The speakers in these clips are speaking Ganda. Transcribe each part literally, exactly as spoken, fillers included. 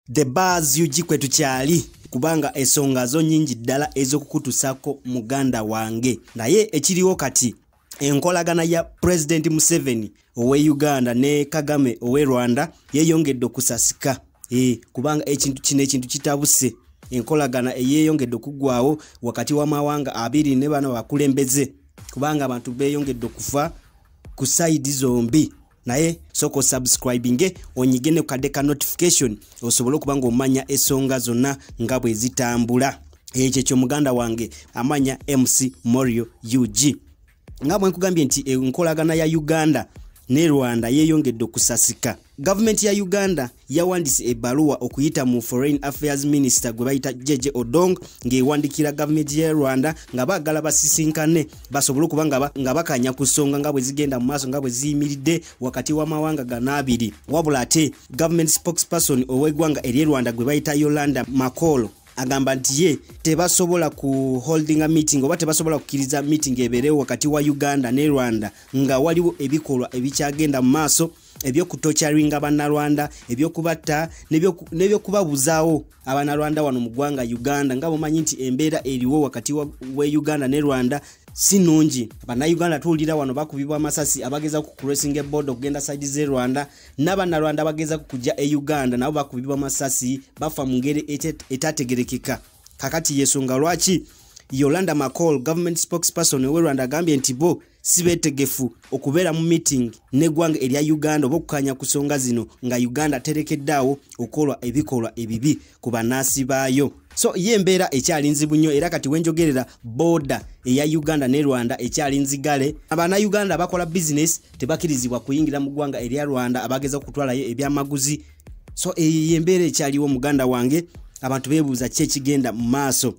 the buzz yuji kwetu kyali kubanga esonga zo nyingi ddala ezokukutusako muganda wange naye ekiriwo kati enkolagana ya President Museveni owe Uganda ne Kagame owe Rwanda yeyongedde okusasika eh kubanga ekintu kino ekintu kitabuse enkolagana eyeyongedde okugwawo wakati wa mawanga abiri ne bana bakulembeze kubanga abantu beyongedde okufa ku side zombi naye soko subscribing onyigene kadeka notification osobola kubanga omanya esonga zonna ngabwe zitambula ekyo kyo muganda wange amanya M C Morio U G ngabwe nkugambye nti enkolagana ya Uganda ne Rwanda yeyongedde okusasika. Government ya Uganda yawandise ebaluwa okuyita mu Foreign Affairs Minister gwe bayita Jeje Odongo ngewandikira government ya Rwanda nga bagala basisinkane basobola kubanga nga bakanya kusonga ngabwe zigenda mu maso ngabwe ziyimiridde wakati wa mawanga ganabiri. Wabula ate government spokesperson owegwanga eri Rwanda gwe bayita Yolande Makolo agamba nti ye tebasobola ku holding a meeting oba tebasobola kukiriza meeting eberewo wakati wa Uganda ne Rwanda nga waliwo ebikolwa ebikyagenda mu maso ebyo kutocharinga abana Rwanda ebyo kubatta nebyo nebyo kubabuzaawo abana Rwanda wano mu gwanga Uganda ngabo manyi nti embeera eriwo wakati wa Uganda ne Rwanda sinungi abana Uganda tulira wano bakubibwa amasasi abageza ku crossing border okugenda side ze Rwanda n'abana Rwanda bageza kujja e Uganda nabo bakubibwa amasasi bafa mu ngere etategerekeka kakati yesonga lwaki Yolande Makolo government spokesperson we Rwanda gambye nti bo sibetegefu okubera mu meeting ne gwanga erya Uganda obokukanya kusonga zino nga Uganda terekeddawo okolwa ebikolwa ebibi ku banasi bayo. So ye mbeera ekyalinzi bunyo era kati wenjogerera border eya Uganda ne Rwanda ekyalinzi gale abana Uganda bakola business tebakirizibwa kuyingira mu gwanga erya Rwanda abageza kutwalayo ebyamaguzi. So ye mbeera ekyaliwo muganda wange abantu bebuuza kye kigenda mu maaso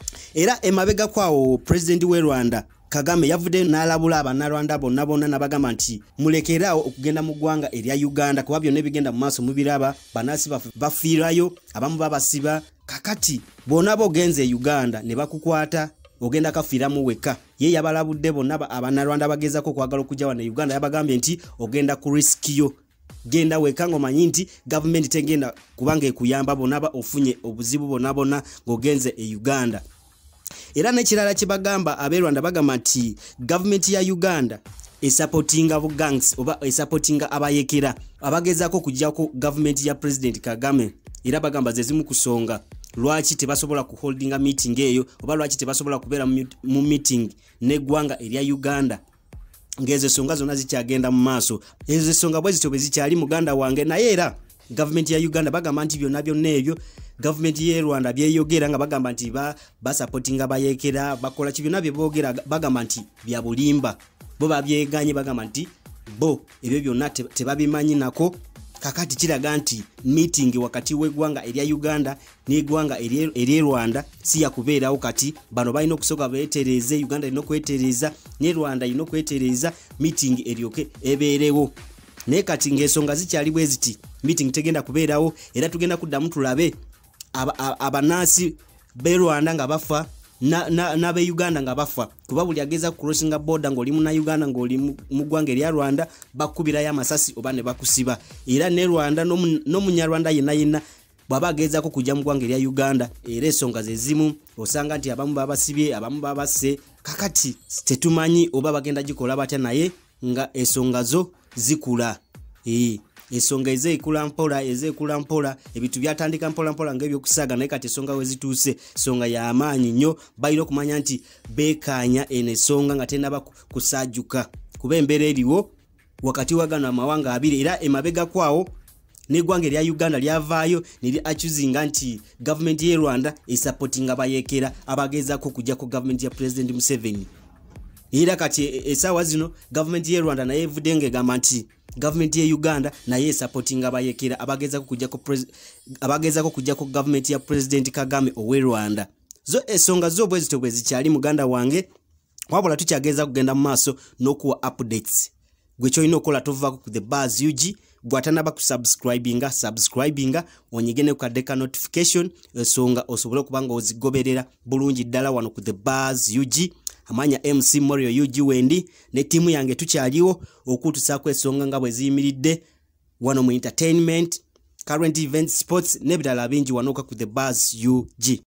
era emabega kwawo president we Rwanda Kagame yavude n'alabula abana Rwanda bonna bonna nabagamba nti mulekeraawo okugenda mu gwanga erya Uganda kuba byonna bigenda mu maaso mubiraba banasi bafiirayo abamu babasiba kakati bonna bogenze Uganda ne bakukwata ogenda kafiira mu weka ye yabalabudde bonna abana Rwanda bagezako kwagala okujja wana Uganda yabagambye nti ogenda ku riskio genda weka ngo manyi nti government tegenda kubanga ekuyamba bonna ba ofunye obuzibu bonna bonna ngogenze e Uganda. Era nekirala kibagamba abe Rwanda bagamba nti government ya Uganda e supporting abo gangs oba e supporting abayekera abagezako kujjako government ya President Kagame era bagamba zezimu kusonga lwaki tebasobola ku holding a meeting eyo oba lwaki tebasobola kubera mu meeting ne gwanga erya Uganda ngeze songa zona zikyagenda mu maaso ezo songa bwezi tobe zikyali muganda wange naye era government ya Uganda bagamba nti byonna byonna ebyo government ye Rwanda byeyogera nga bagamba nti ba ba supporting abayekera bakola kibyonna bye boogera bagamba nti bya bulimba bo babyeganye bagamba nti bo ebyo byonna tebabimanyi nako kakati kiraga nti meeting wakati w'eggwanga erya Uganda n'eggwanga erya Rwanda si yakubeerawo kati bano balina okusoka beetereze Uganda ino kwetereza ne Rwanda ino kwetereza meeting eryoke ebeerewo ne kati ng'ensonga zikyali bwe ziti meeting tegenda kubeerawo era tugenda kuddamu tulabe abanasi be Rwanda nga bafa na na, na be Uganda nga bafa kuba buli ageza crossing border ngoli mu na Uganda ngoli mu gwanga erya Rwanda bakubira ya masasi oba ne bakusiba era ne Rwanda no munyarwanda yena yena babageza ko kujja mu gwanga erya Uganda era esonga zezimu osanga nti abamu babasibye abamu babase kakati tetumanyi oba bagenda gikola batya naye nga esonga zo zikula eh esonga eze ikula mpola eze ikula mpola ebitu byatandika mpola mpola ngebyo kusaga naye kati esonga wezituse songa ya amaanyi nnyo bayiro kumanya nti bekanya ene songa nga tena bakusajuka kuba embere eriwo wakati wa Gano amawanga abiri era emabega kwawo ne gwanga erya Uganda lyavaayo nili accusinga nti government ye Rwanda is supporting abayekera abageza ko kujja ko government ya President Museveni era kati esawa zino government ye Rwanda naye evudenge gamba nti government ye Uganda naye supporting abayekera abageza kujja ko abageza ko kujja ko government ya President Kagame owe Rwanda zo esonga zo bwezi to bwezi kyali muganda wange wabula tukyageza kugenda mu maaso n'okuwa updates gwe choino kola tova ku the buzz U G gwatana ba kusubscribinga subscribinga onyigene ku kadeka notification esonga osobola kubanga ozigoberera bulungi ddala wano ku the buzz U G amanya M C Morio U G wendi ne timu yange tukyaliwo okutusako esonga nga bwe ziyimiridde wano mu entertainment current events, sports n'ebirala bingi wanoka ku the Buzz U G.